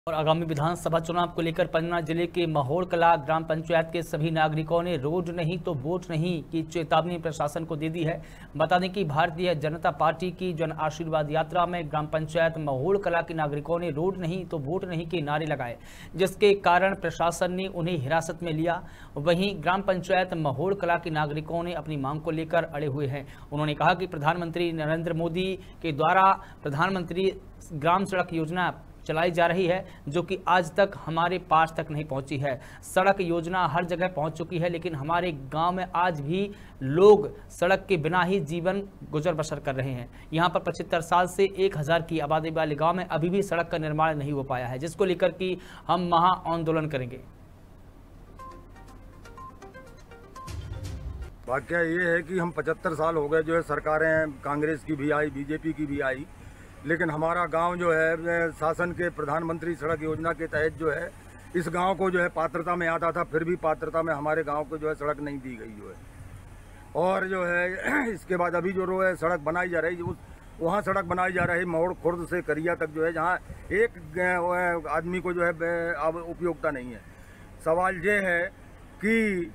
और आगामी विधानसभा चुनाव को लेकर पन्ना जिले के महोड़ कला ग्राम पंचायत के सभी नागरिकों ने रोड नहीं तो वोट नहीं की चेतावनी प्रशासन को दे दी है। बता दें कि भारतीय जनता पार्टी की जन आशीर्वाद यात्रा में ग्राम पंचायत महोड़ कला के नागरिकों ने रोड नहीं तो वोट नहीं के नारे लगाए, जिसके कारण प्रशासन ने उन्हें हिरासत में लिया। वहीं ग्राम पंचायत महोड़ कला के नागरिकों ने अपनी मांग को लेकर अड़े हुए हैं। उन्होंने कहा कि प्रधानमंत्री नरेंद्र मोदी के द्वारा प्रधानमंत्री ग्राम सड़क योजना चलाई जा रही है, जो कि आज तक हमारे पास तक नहीं पहुंची है। सड़क योजना हर जगह पहुंच चुकी है, लेकिन हमारे गांव में आज भी लोग सड़क के बिना ही जीवन गुजर बसर कर रहे हैं। यहां पर 75 साल से 1000 की आबादी वाले गांव में अभी भी सड़क का निर्माण नहीं हो पाया है, जिसको लेकर कि हम महा आंदोलन करेंगे। वाकया ये है कि हम 75 साल हो गए जो है सरकारें कांग्रेस की भी आई, बीजेपी की भी आई, लेकिन हमारा गांव जो है शासन के प्रधानमंत्री सड़क योजना के तहत जो है इस गांव को जो है पात्रता में आता था, फिर भी पात्रता में हमारे गांव को जो है सड़क नहीं दी गई जो है। और जो है इसके बाद अभी जो है सड़क बनाई जा रही है, वहाँ सड़क बनाई जा रही है महोड़ खुर्द से करिया तक जो है, जहाँ एक आदमी को जो है अब उपयोगिता नहीं है। सवाल ये है कि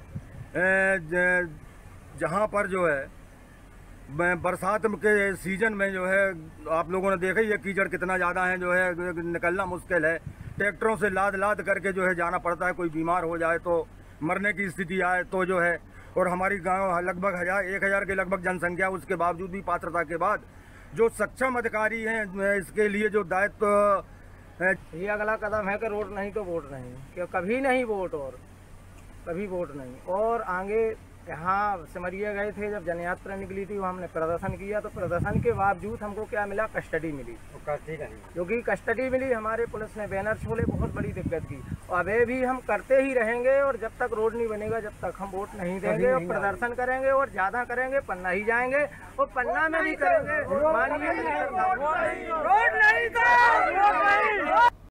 जहाँ पर जो है बरसात के सीजन में जो है आप लोगों ने देखा ही है कीचड़ कितना ज़्यादा है, जो है निकलना मुश्किल है। ट्रैक्टरों से लाद कर के जो है जाना पड़ता है, कोई बीमार हो जाए तो मरने की स्थिति आए तो जो है। और हमारी गांव लगभग 1000 के लगभग जनसंख्या, उसके बावजूद भी पात्रता के बाद जो सक्षम अधिकारी हैं इसके लिए जो दायित्व ये अगला कदम है कि रोड नहीं तो वोट नहीं, कि कभी नहीं वोट और कभी वोट नहीं। और आगे यहाँ सिमरिया गए थे, जब जनयात्रा निकली थी वहाँ हमने प्रदर्शन किया, तो प्रदर्शन के बावजूद हमको क्या मिला? कस्टडी मिली। क्योंकि कस्टडी मिली, हमारे पुलिस ने बैनर छोले, बहुत बड़ी दिक्कत की। और अभी भी हम करते ही रहेंगे, और जब तक रोड नहीं बनेगा जब तक हम वोट नहीं देंगे। और प्रदर्शन करेंगे और ज़्यादा करेंगे, पन्ना ही जाएंगे और पन्ना में भी करेंगे। माननीय